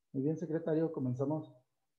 Muy bien, secretario, comenzamos.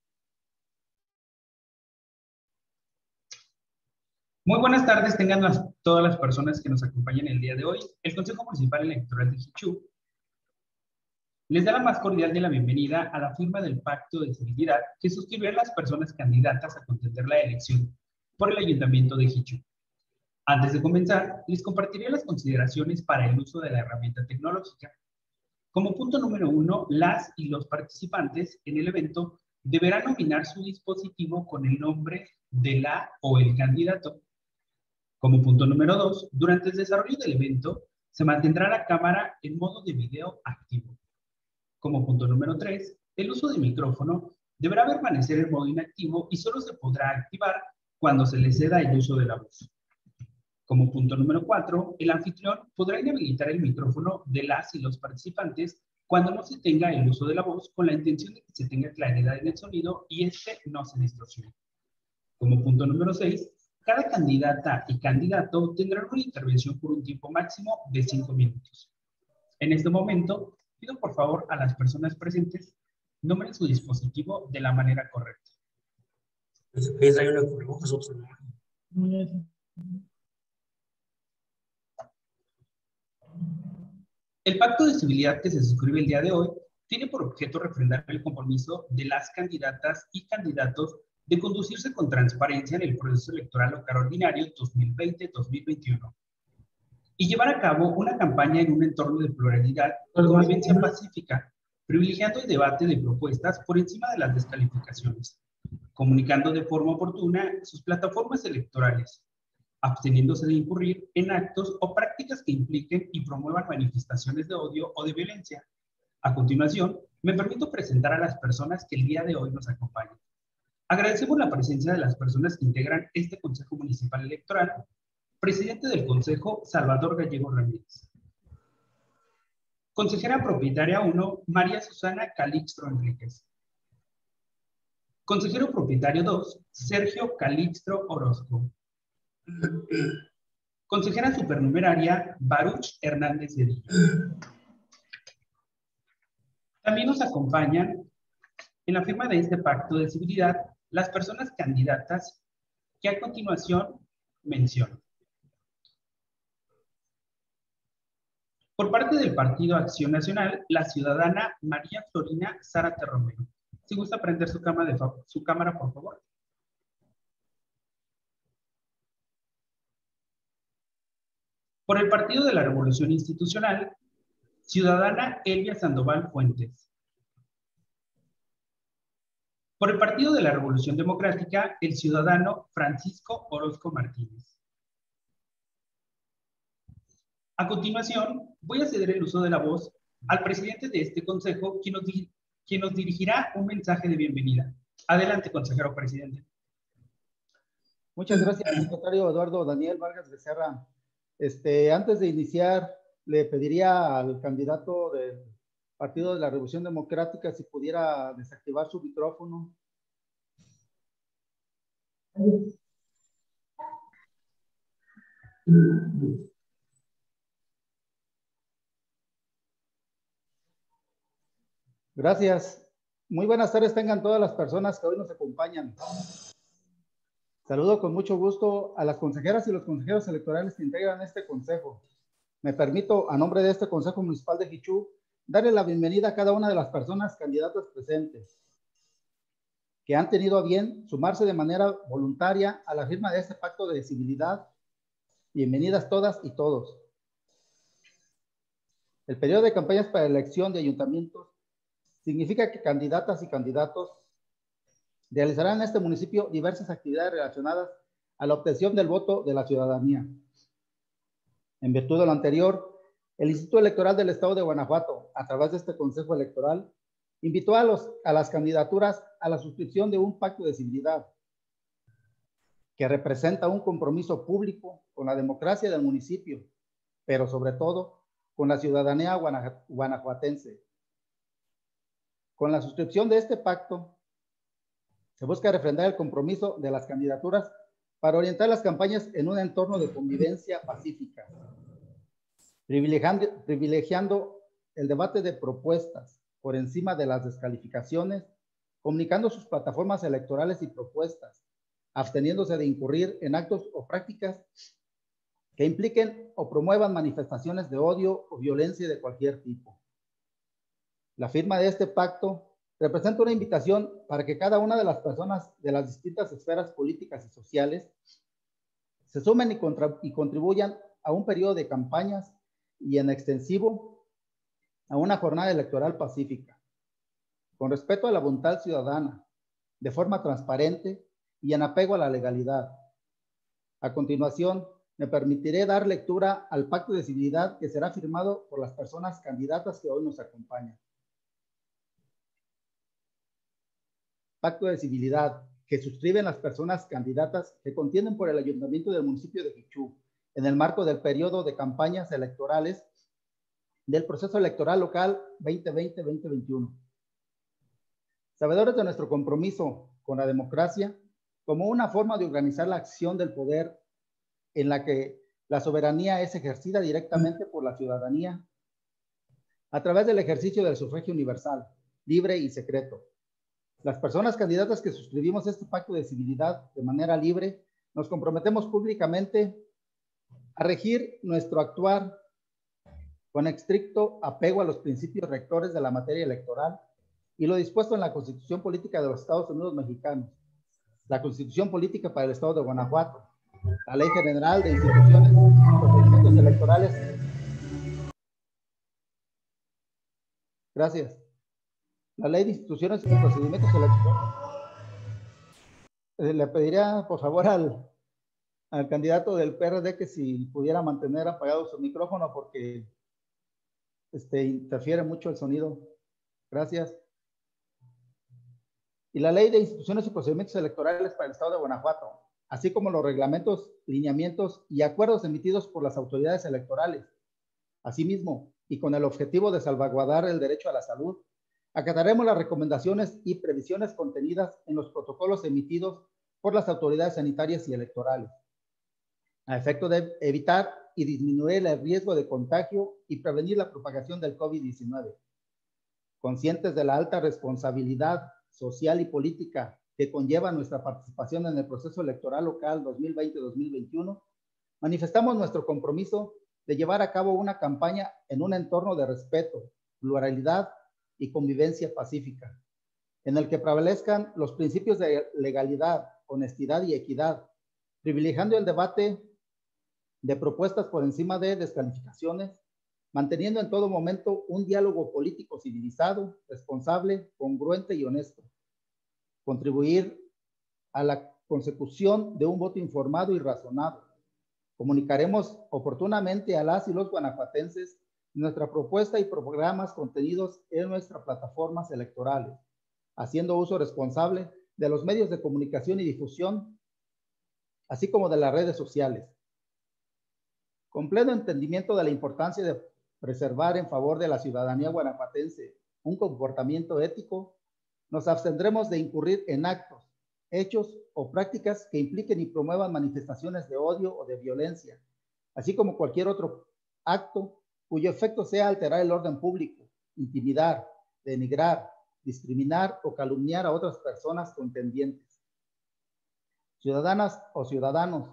Muy buenas tardes, todas las personas que nos acompañan el día de hoy. El Consejo Municipal Electoral de Jichú les da la más cordial de la bienvenida a la firma del Pacto de Civilidad que suscribieron las personas candidatas a contender la elección por el Ayuntamiento de Jichú. Antes de comenzar, les compartiré las consideraciones para el uso de la herramienta tecnológica. Como punto número 1, las y los participantes en el evento deberán nominar su dispositivo con el nombre de la o el candidato. Como punto número 2, durante el desarrollo del evento, se mantendrá la cámara en modo de video activo. Como punto número 3, el uso de micrófono deberá permanecer en modo inactivo y solo se podrá activar cuando se le ceda el uso de la voz. Como punto número 4, el anfitrión podrá inhabilitar el micrófono de las y los participantes cuando no se tenga el uso de la voz con la intención de que se tenga claridad en el sonido y este no se distorsione. Como punto número 6, cada candidata y candidato tendrán una intervención por un tiempo máximo de 5 minutos. En este momento, pido por favor a las personas presentes nombren su dispositivo de la manera correcta. El pacto de civilidad que se suscribe el día de hoy tiene por objeto refrendar el compromiso de las candidatas y candidatos de conducirse con transparencia en el proceso electoral local ordinario 2020-2021 y llevar a cabo una campaña en un entorno de pluralidad y convivencia pacífica, privilegiando el debate de propuestas por encima de las descalificaciones, comunicando de forma oportuna sus plataformas electorales, absteniéndose de incurrir en actos o prácticas que impliquen y promuevan manifestaciones de odio o de violencia. A continuación, me permito presentar a las personas que el día de hoy nos acompañan. Agradecemos la presencia de las personas que integran este Consejo Municipal Electoral. Presidente del Consejo, Salvador Gallego Ramírez. Consejera propietaria 1, María Susana Calixto Enríquez. Consejero propietario 2, Sergio Calixto Orozco. Consejera supernumeraria, Baruch Hernández Cedillo. También nos acompañan en la firma de este pacto de civilidad las personas candidatas que a continuación menciono. Por parte del Partido Acción Nacional, la ciudadana María Florina Zárate Romero. Si gusta prender su cámara, por favor. Por el Partido de la Revolución Institucional, ciudadana Elvia Sandoval Fuentes. Por el Partido de la Revolución Democrática, el ciudadano Francisco Orozco Martínez. A continuación, voy a ceder el uso de la voz al presidente de este consejo, quien nos dirigirá un mensaje de bienvenida. Adelante, consejero presidente. Muchas gracias, secretario Eduardo Daniel Vargas Becerra. Antes de iniciar, le pediría al candidato del Partido de la Revolución Democrática si pudiera desactivar su micrófono. Gracias. Muy buenas tardes tengan todas las personas que hoy nos acompañan. Saludo con mucho gusto a las consejeras y los consejeros electorales que integran este consejo. Me permito, a nombre de este Consejo Municipal de Jichú, darle la bienvenida a cada una de las personas candidatas presentes que han tenido a bien sumarse de manera voluntaria a la firma de este pacto de civilidad. Bienvenidas todas y todos. El periodo de campañas para la elección de ayuntamientos significa que candidatas y candidatos realizarán en este municipio diversas actividades relacionadas a la obtención del voto de la ciudadanía. En virtud de lo anterior, el Instituto Electoral del Estado de Guanajuato, a través de este Consejo Electoral, invitó a las candidaturas a la suscripción de un pacto de civilidad que representa un compromiso público con la democracia del municipio, pero sobre todo con la ciudadanía guanajuatense. Con la suscripción de este pacto, se busca refrendar el compromiso de las candidaturas para orientar las campañas en un entorno de convivencia pacífica, privilegiando el debate de propuestas, por encima de las descalificaciones, comunicando sus plataformas electorales y propuestas, absteniéndose de incurrir en actos o prácticas que impliquen o promuevan manifestaciones de odio o violencia de cualquier tipo. La firma de este pacto representa una invitación para que cada una de las personas de las distintas esferas políticas y sociales se sumen y contribuyan a un periodo de campañas y en extensivo a una jornada electoral pacífica, con respeto a la voluntad ciudadana, de forma transparente y en apego a la legalidad. A continuación, me permitiré dar lectura al pacto de civilidad que será firmado por las personas candidatas que hoy nos acompañan. Pacto de civilidad que suscriben las personas candidatas que contienden por el ayuntamiento del municipio de Jichú en el marco del periodo de campañas electorales del proceso electoral local 2020-2021. Sabedores de nuestro compromiso con la democracia como una forma de organizar la acción del poder en la que la soberanía es ejercida directamente por la ciudadanía a través del ejercicio del sufragio universal, libre y secreto. Las personas candidatas que suscribimos este pacto de civilidad de manera libre, nos comprometemos públicamente a regir nuestro actuar con estricto apego a los principios rectores de la materia electoral y lo dispuesto en la Constitución Política de los Estados Unidos Mexicanos, la Constitución Política para el Estado de Guanajuato, la Ley General de Instituciones y Procedimientos Electorales. Gracias. La Ley de Instituciones y Procedimientos Electorales. Le pediría, por favor, al candidato del PRD que si pudiera mantener apagado su micrófono porque interfiere mucho el sonido. Gracias. Y la Ley de Instituciones y Procedimientos Electorales para el Estado de Guanajuato, así como los reglamentos, lineamientos y acuerdos emitidos por las autoridades electorales. Asimismo, y con el objetivo de salvaguardar el derecho a la salud, acataremos las recomendaciones y previsiones contenidas en los protocolos emitidos por las autoridades sanitarias y electorales, a efecto de evitar y disminuir el riesgo de contagio y prevenir la propagación del COVID-19. Conscientes de la alta responsabilidad social y política que conlleva nuestra participación en el proceso electoral local 2020-2021, manifestamos nuestro compromiso de llevar a cabo una campaña en un entorno de respeto, pluralidad y convivencia pacífica, en el que prevalezcan los principios de legalidad, honestidad y equidad, privilegiando el debate de propuestas por encima de descalificaciones, manteniendo en todo momento un diálogo político civilizado, responsable, congruente y honesto. Contribuir a la consecución de un voto informado y razonado. Comunicaremos oportunamente a las y los guanajuatenses nuestra propuesta y programas contenidos en nuestras plataformas electorales, haciendo uso responsable de los medios de comunicación y difusión, así como de las redes sociales. Con pleno entendimiento de la importancia de preservar en favor de la ciudadanía guanajuatense un comportamiento ético, nos abstendremos de incurrir en actos, hechos o prácticas que impliquen y promuevan manifestaciones de odio o de violencia, así como cualquier otro acto cuyo efecto sea alterar el orden público, intimidar, denigrar, discriminar o calumniar a otras personas contendientes, ciudadanas o ciudadanos,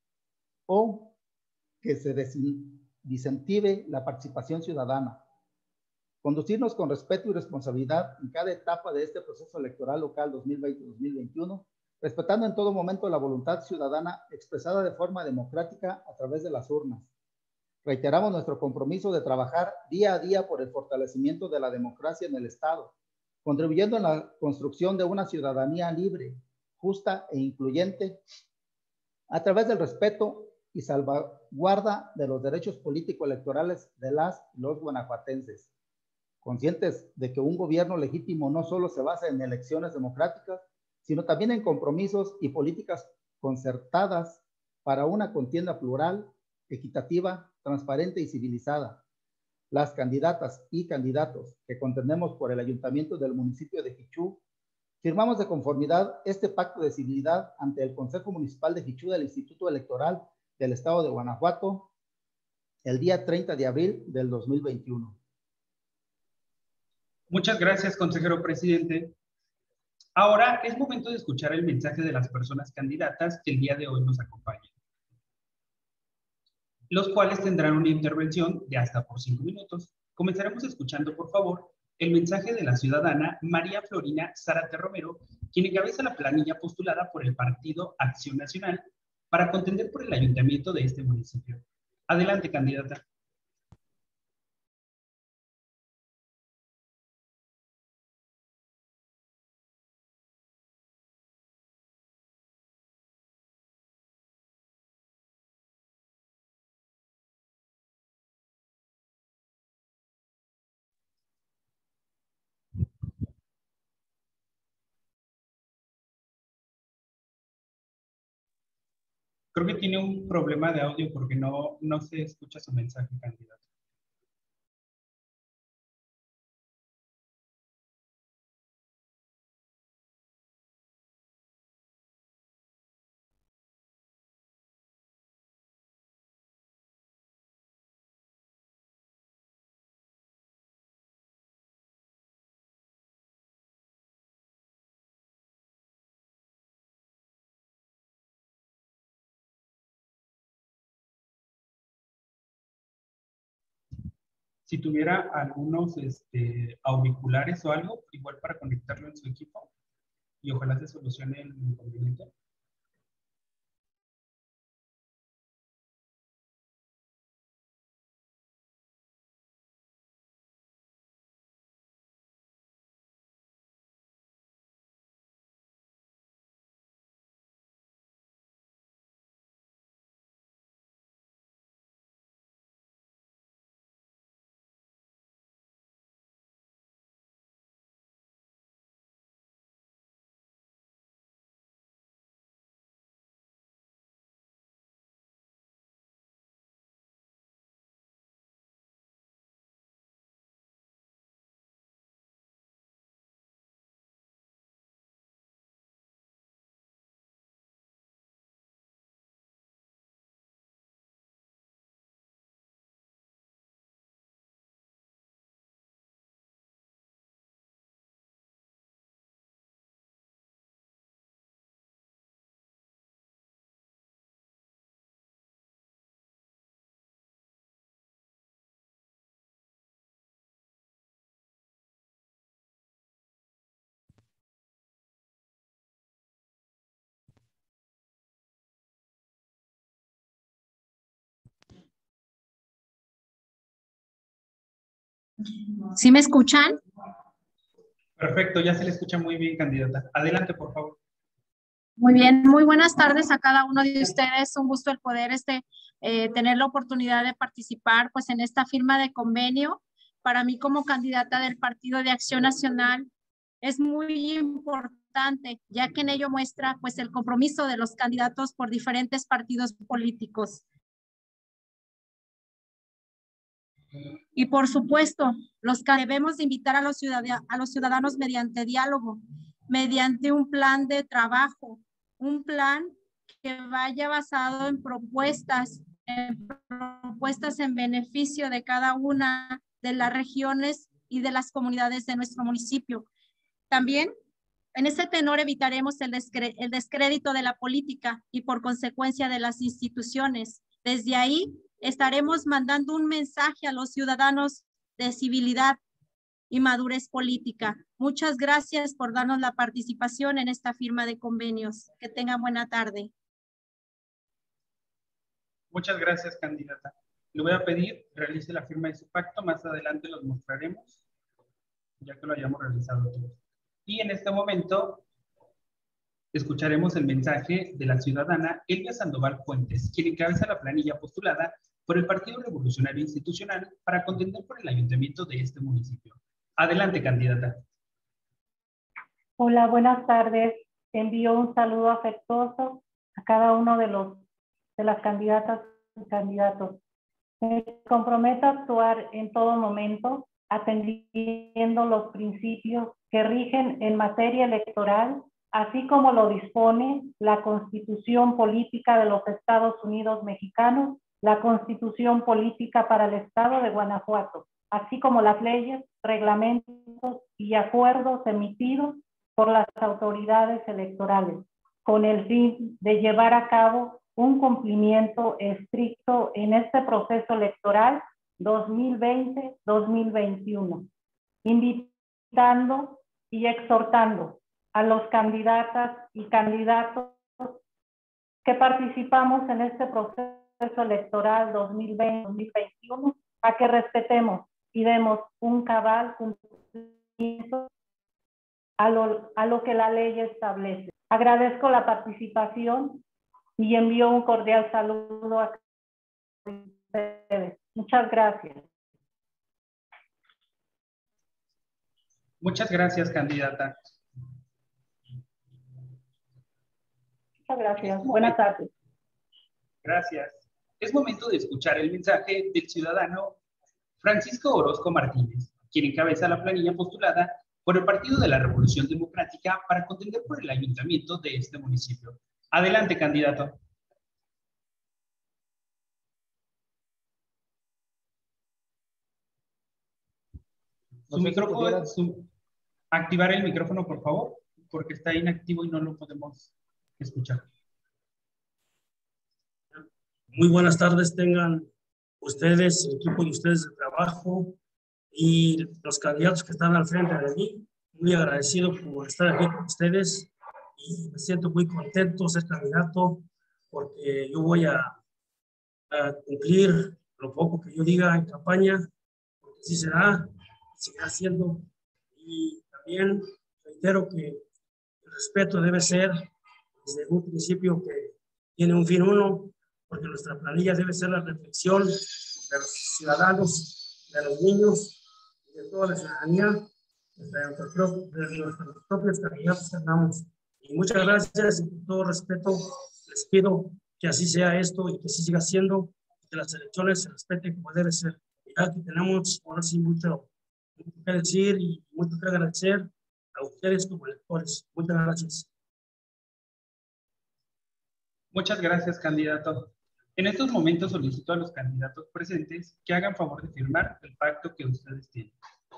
o que se disincentive la participación ciudadana. Conducirnos con respeto y responsabilidad en cada etapa de este proceso electoral local 2020-2021, respetando en todo momento la voluntad ciudadana expresada de forma democrática a través de las urnas. Reiteramos nuestro compromiso de trabajar día a día por el fortalecimiento de la democracia en el Estado, contribuyendo en la construcción de una ciudadanía libre, justa e incluyente a través del respeto y salvaguarda de los derechos político-electorales de las y los guanajuatenses, conscientes de que un gobierno legítimo no solo se basa en elecciones democráticas, sino también en compromisos y políticas concertadas para una contienda plural, equitativa, transparente y civilizada. Las candidatas y candidatos que contendemos por el ayuntamiento del municipio de Jichú, firmamos de conformidad este pacto de civilidad ante el Consejo Municipal de Jichú del Instituto Electoral del Estado de Guanajuato el día 30 de abril del 2021. Muchas gracias, consejero presidente. Ahora es momento de escuchar el mensaje de las personas candidatas que el día de hoy nos acompañan, los cuales tendrán una intervención de hasta por 5 minutos. Comenzaremos escuchando, por favor, el mensaje de la ciudadana María Florina Zárate Romero, quien encabeza la planilla postulada por el Partido Acción Nacional para contender por el ayuntamiento de este municipio. Adelante, candidata. Creo que tiene un problema de audio porque no se escucha su mensaje, candidato. Si tuviera algunos auriculares o algo, igual para conectarlo en su equipo y ojalá se solucione el inconveniente. ¿Sí me escuchan? Perfecto, ya se le escucha muy bien, candidata. Adelante, por favor. Muy bien, muy buenas tardes a cada uno de ustedes. Un gusto el poder tener la oportunidad de participar pues en esta firma de convenio. Para mí como candidata del Partido de Acción Nacional es muy importante, ya que en ello muestra pues el compromiso de los candidatos por diferentes partidos políticos. Y por supuesto, los que debemos de invitar a los ciudadanos mediante diálogo, mediante un plan de trabajo, un plan que vaya basado en propuestas en beneficio de cada una de las regiones y de las comunidades de nuestro municipio. También, en ese tenor, evitaremos el descrédito de la política y por consecuencia de las instituciones. Desde ahí, estaremos mandando un mensaje a los ciudadanos de civilidad y madurez política. Muchas gracias por darnos la participación en esta firma de convenios. Que tengan buena tarde. Muchas gracias, candidata. Le voy a pedir, realice la firma de su pacto. Más adelante los mostraremos, ya que lo hayamos realizado todos. Y en este momento escucharemos el mensaje de la ciudadana Elvia Sandoval Fuentes, quien encabeza la planilla postulada por el Partido Revolucionario Institucional para contender por el ayuntamiento de este municipio. Adelante, candidata. Hola, buenas tardes. Envío un saludo afectuoso a cada uno de las candidatas y candidatos. Me comprometo a actuar en todo momento atendiendo los principios que rigen en materia electoral, así como lo dispone la Constitución Política de los Estados Unidos Mexicanos la Constitución Política para el Estado de Guanajuato, así como las leyes, reglamentos y acuerdos emitidos por las autoridades electorales, con el fin de llevar a cabo un cumplimiento estricto en este proceso electoral 2020-2021, invitando y exhortando a los candidatas y candidatos que participamos en este proceso electoral 2020-2021 a que respetemos y demos un cabal cumplimiento a lo que la ley establece. Agradezco la participación y envío un cordial saludo a ustedes. Muchas gracias. Muchas gracias, candidata. Muchas gracias. Buenas tardes. Gracias. Es momento de escuchar el mensaje del ciudadano Francisco Orozco Martínez, quien encabeza la planilla postulada por el Partido de la Revolución Democrática para contender por el ayuntamiento de este municipio. Adelante, candidato. Su micrófono, activar el micrófono, por favor, porque está inactivo y no lo podemos escuchar. Muy buenas tardes tengan ustedes, el equipo de ustedes de trabajo y los candidatos que están al frente de mí. Muy agradecido por estar aquí con ustedes y me siento muy contento de ser candidato porque yo voy a cumplir lo poco que yo diga en campaña, porque así será, seguirá siendo. Y también reitero que el respeto debe ser desde un principio que tiene un fin uno, porque nuestra planilla debe ser la reflexión de los ciudadanos, de los niños y de toda la ciudadanía, de nuestros propios candidatos que andamos. Y muchas gracias y con todo respeto les pido que así sea esto y que así siga siendo, que las elecciones se respeten como debe ser. Ya que tenemos ahora sí mucho que decir y mucho que agradecer a ustedes como electores. Muchas gracias. Muchas gracias, candidato. En estos momentos solicito a los candidatos presentes que hagan favor de firmar el pacto que ustedes tienen.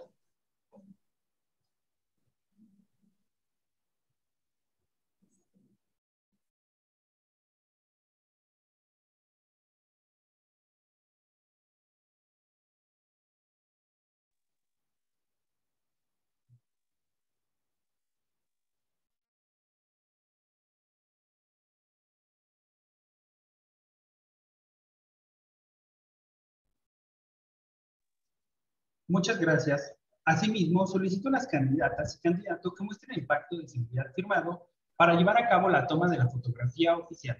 Muchas gracias. Asimismo, solicito a las candidatas y candidatos que muestren el pacto de seguridad firmado para llevar a cabo la toma de la fotografía oficial.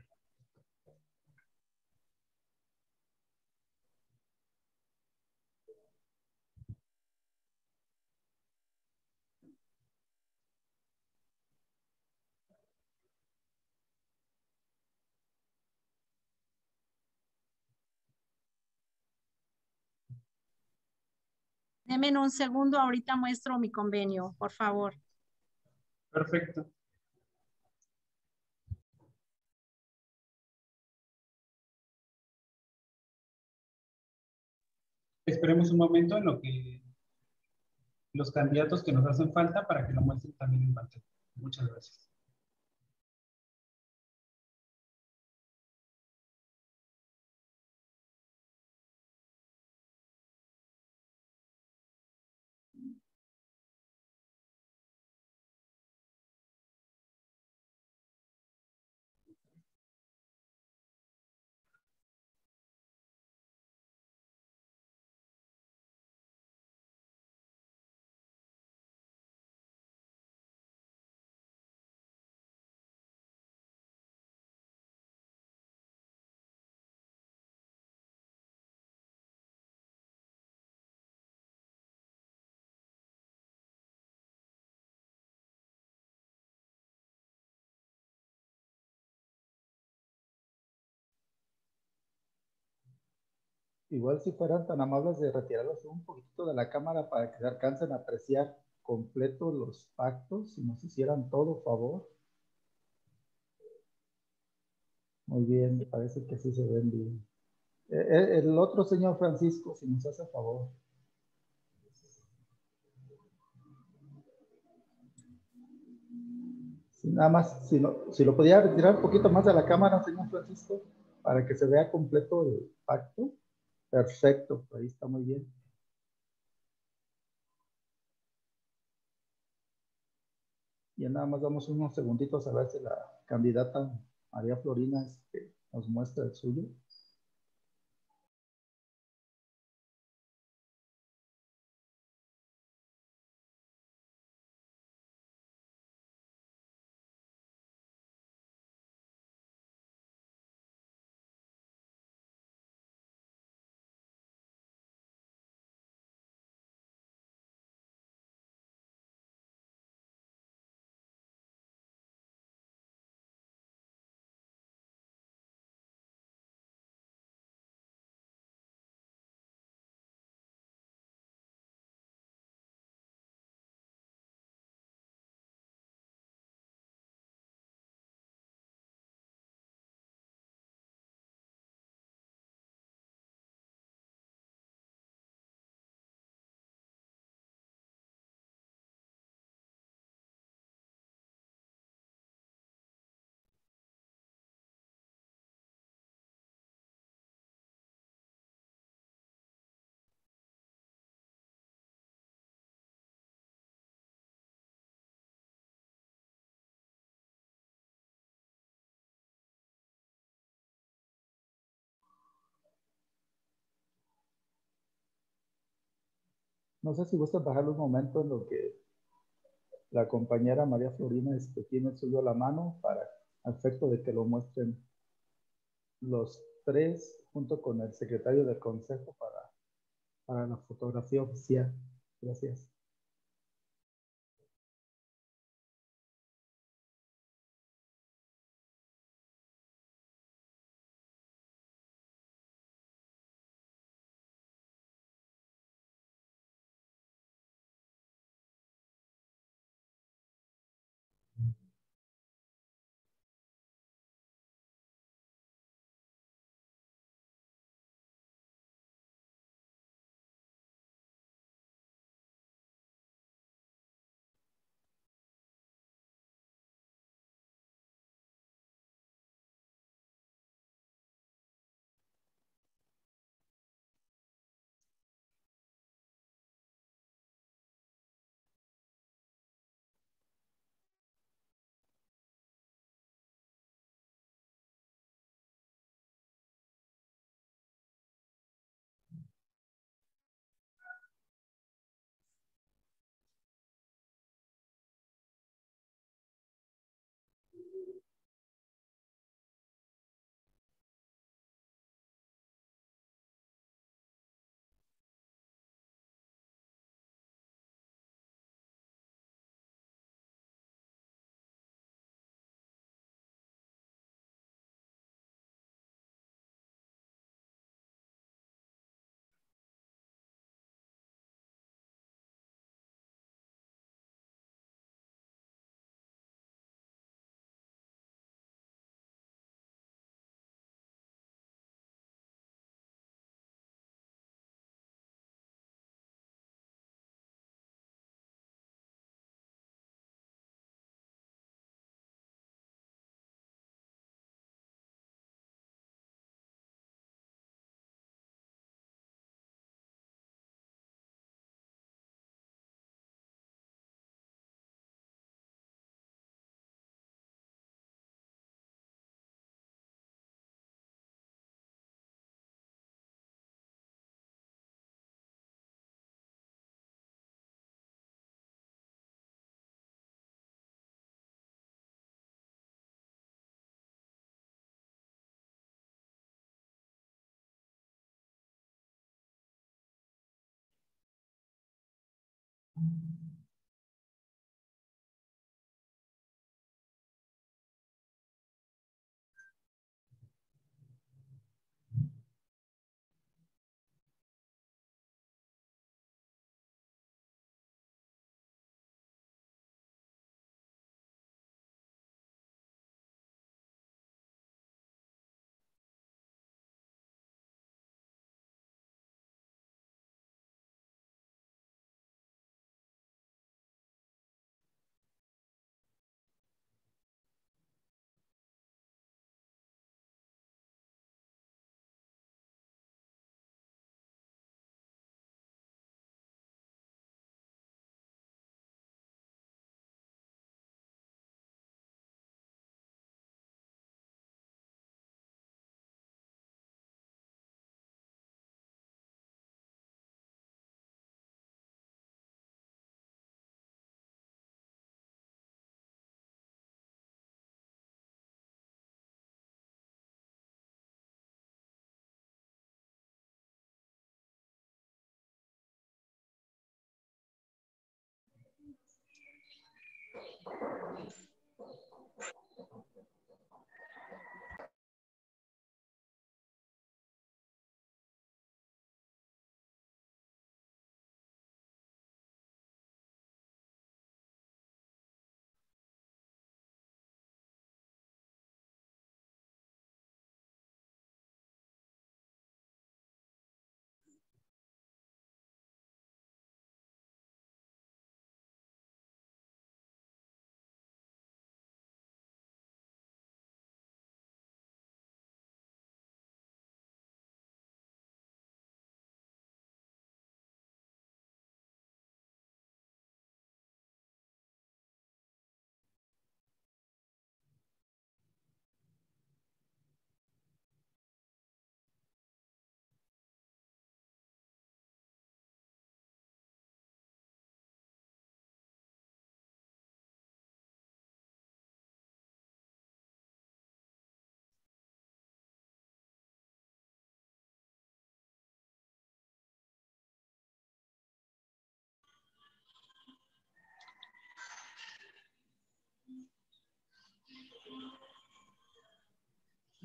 Denme un segundo, ahorita muestro mi convenio, por favor. Perfecto. Esperemos un momento en lo que los candidatos que nos hacen falta para que lo muestren también en pantalla. Muchas gracias. Igual si fueran tan amables de retirarlos un poquito de la cámara para que se alcancen a apreciar completo los pactos y nos hicieran todo favor. Muy bien, me parece que sí se ven bien. El otro señor Francisco, si nos hace favor. Si nada más, si lo podía retirar un poquito más de la cámara, señor Francisco, para que se vea completo el pacto. Perfecto, ahí está muy bien. Y nada más damos unos segunditos a ver si la candidata María Florina nos muestra el suyo. No sé si gusta bajarle un momento en lo que la compañera María Florina tiene el suyo a la mano para al efecto de que lo muestren los tres junto con el secretario del consejo para la fotografía oficial. Gracias.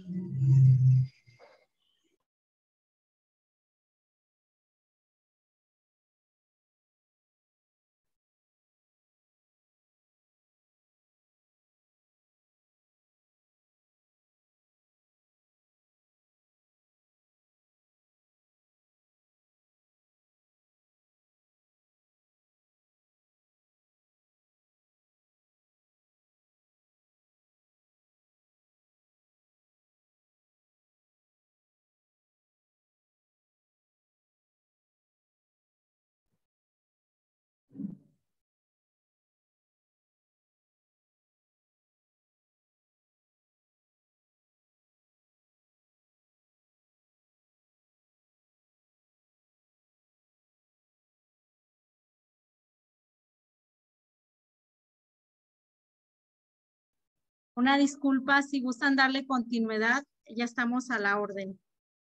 Una disculpa, si gustan darle continuidad, ya estamos a la orden.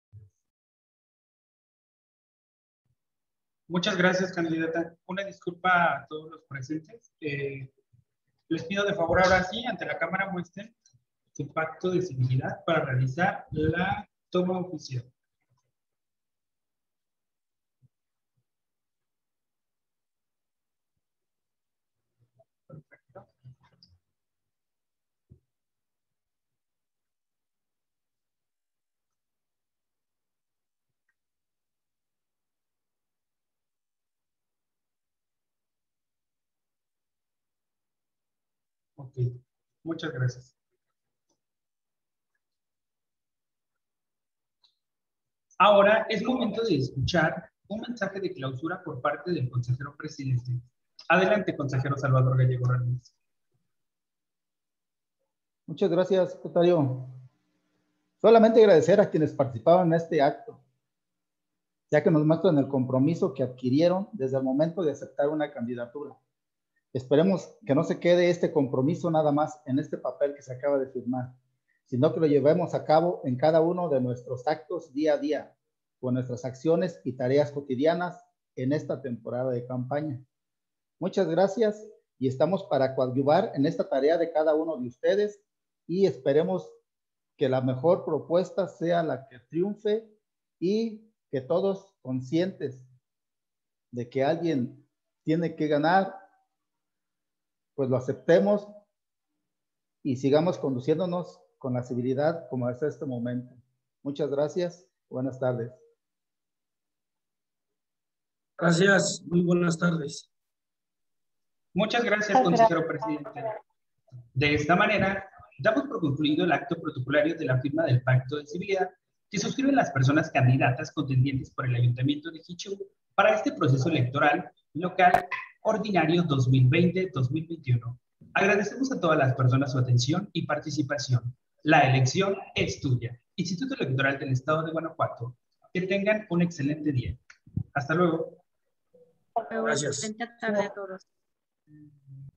Muchas gracias, candidata. Una disculpa a todos los presentes. Les pido de favor ahora sí, ante la cámara muestren su pacto de civilidad para realizar la toma oficial. Perfecto. Ok, muchas gracias. Ahora es momento de escuchar un mensaje de clausura por parte del consejero presidente. Adelante, consejero Salvador Gallego Ramírez. Muchas gracias, secretario. Solamente agradecer a quienes participaron en este acto, ya que nos muestran el compromiso que adquirieron desde el momento de aceptar una candidatura. Esperemos que no se quede este compromiso nada más en este papel que se acaba de firmar, sino que lo llevemos a cabo en cada uno de nuestros actos día a día, con nuestras acciones y tareas cotidianas en esta temporada de campaña. Muchas gracias y estamos para coadyuvar en esta tarea de cada uno de ustedes y esperemos que la mejor propuesta sea la que triunfe y que todos conscientes de que alguien tiene que ganar, pues lo aceptemos y sigamos conduciéndonos con la civilidad como es este momento. Muchas gracias. Buenas tardes. Gracias. Muy buenas tardes. Muchas gracias, consejero presidente. De esta manera, damos por concluido el acto protocolario de la firma del Pacto de Civilidad que suscriben las personas candidatas contendientes por el Ayuntamiento de Jichú para este proceso electoral local ordinario 2020-2021. Agradecemos a todas las personas su atención y participación. La elección es tuya. Instituto Electoral del Estado de Guanajuato. Que tengan un excelente día. Hasta luego. Gracias. Excelente tarde a todos.